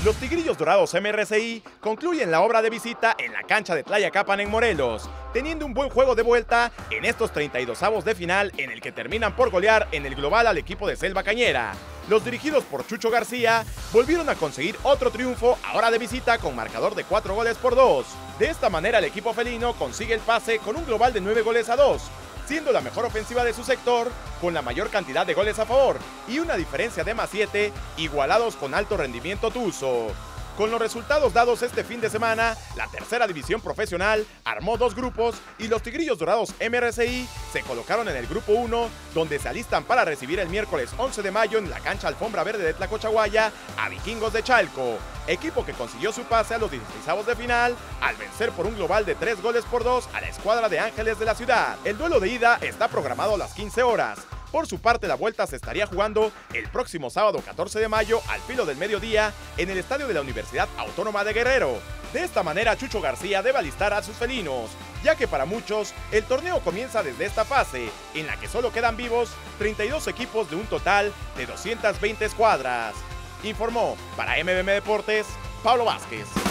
Los Tigrillos Dorados MRCI concluyen la obra de visita en la cancha de Tlayacapan en Morelos, teniendo un buen juego de vuelta en estos 32avos de final en el que terminan por golear en el global al equipo de Selva Cañera. Los dirigidos por Chucho García volvieron a conseguir otro triunfo, ahora de visita con marcador de 4-2. De esta manera el equipo felino consigue el pase con un global de 9-2, siendo la mejor ofensiva de su sector, con la mayor cantidad de goles a favor y una diferencia de +7, igualados con alto rendimiento tuzo. Con los resultados dados este fin de semana, la tercera división profesional armó dos grupos y los Tigrillos Dorados MRCI se colocaron en el grupo 1, donde se alistan para recibir el miércoles 11 de mayo en la cancha Alfombra Verde de Tlacochahuaya a Vikingos de Chalco, equipo que consiguió su pase a los 16avos de final al vencer por un global de 3-2 a la escuadra de Ángeles de la ciudad. El duelo de ida está programado a las 15 horas. Por su parte, la vuelta se estaría jugando el próximo sábado 14 de mayo al filo del mediodía en el estadio de la Universidad Autónoma de Guerrero. De esta manera, Chucho García debe alistar a sus felinos, ya que para muchos el torneo comienza desde esta fase, en la que solo quedan vivos 32 equipos de un total de 220 escuadras. Informó para MBM Deportes, Pablo Vázquez.